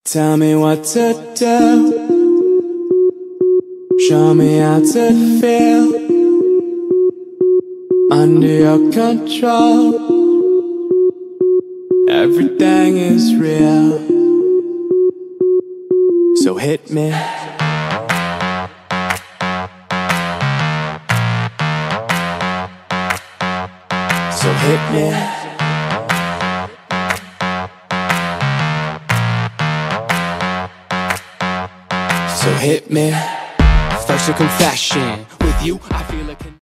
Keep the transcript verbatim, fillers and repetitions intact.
Tell me what to do, show me how to feel under your control. Everything is real, so hit me. So hit me. So hit me. First a confession, with you I feel like